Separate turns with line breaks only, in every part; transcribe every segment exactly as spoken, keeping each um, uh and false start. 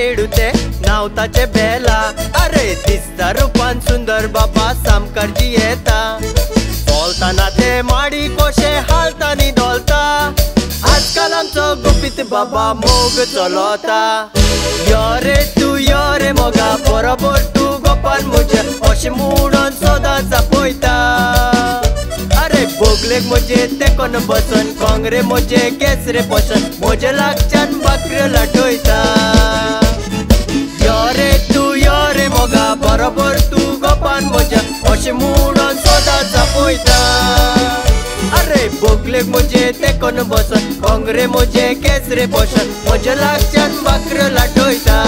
खेळुते नाव ताचे बेला. अरे दिसता रूपान सुंदर बाबा सामकारजी येता. बोलताना ते माडी कोशे हालतानी डोलता. आजकाल आमचो गुपित बाबा मोग चलोता. यो रे तू यो रे मोगा बरोबर तू गोपाल मुजे अशें म्हणून सदांच आपयता. अरे बोगलेक म्हजे तेकोन बसन कोंगरे म्हजे केसरे पोशन म्हजे लागच्यान बाकऱ्यो लाटयता. यो रे तू यो रे मोगा बरोबर तू गोपाल म्हजे अशें म्हणून सदांच आपयता. अरे बोगलेक म्हजे तेकोन बसन कोंगरे म्हजे केसरे पोशन म्हजे लागच्यान बाकऱ्यो लाटयता.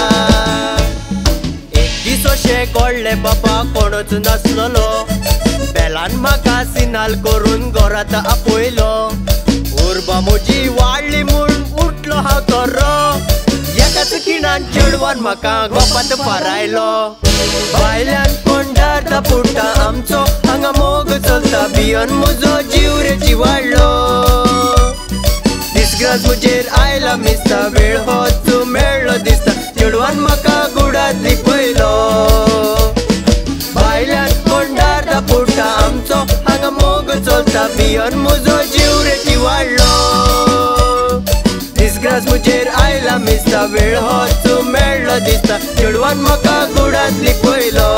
एक दीस अशें घडले बाबा कोणूच नासलोलो. बेलान म्हाका सिनाल करून घरांत आपयलो. उर्बा म्हजी वाडली म्हूण उठलो हांव तर्रो. एकाच खिणान चेडवान म्हाका गोपात फारायलो. भायल्यान कोंडार फुट्टा आमचो हांगा मोग चलता. भियोन म्हजो जीव रे जिवाडलो. दिसग्रास म्हजेर आयला मिसता. वेळ होच मेळ्ळो दिसता. चेडवान म्हाका गुडात लिपयलो. भायल्यान कोंडार फुट्टा आमचो हांगा मोग चलता. भियोन म्हजो जीव रे जिवाडलो. दिसग्रास म्हजेर आयला मिसता. वेळ होच मेळ्ळो दिसता. चेडवान म्हाका गुडात लिपयलो.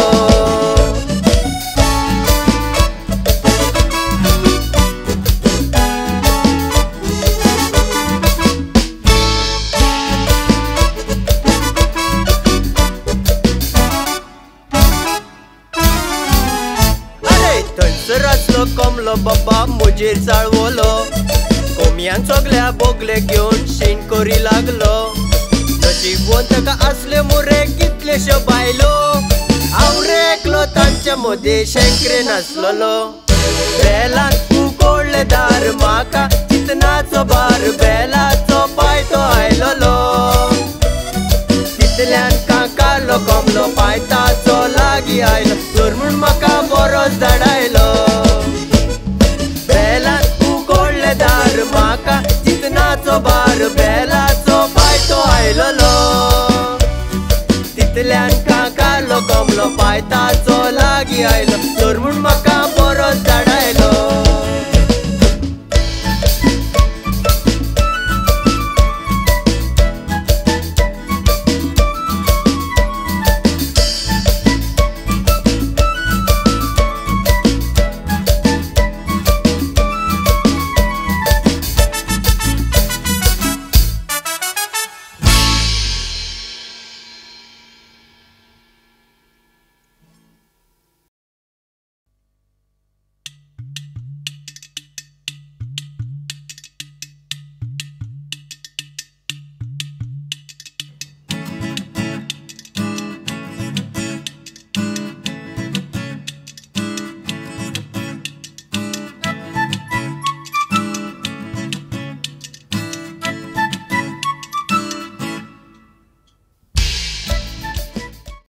कमलो बाबा मुजेर चाळवलो. कोमयान सगल्या बोगले घेवन शेण करी लागलो. नशीबवान ताका आसले मुरे कितलेश्यो बायलो. हांव रे एकलो तांच्या मदीं शेंकरे नासलोलो. बेलान उगडले दार म्हाका चिंतनाचो भार. बेलाचो पायतो आयलोलो. तितल्यान काकालो कमलो पायताचो लागीं आयलो. तर म्हूण म्हाका बरोच धाडायलो. बेलान उगडले दार म्हाका चिंतनाचो भार. बेलाचो पायतो आयलोलो. तितल्यान काकालो कमलो पायताचो लागीं आयलो. तर म्हूण म्हाका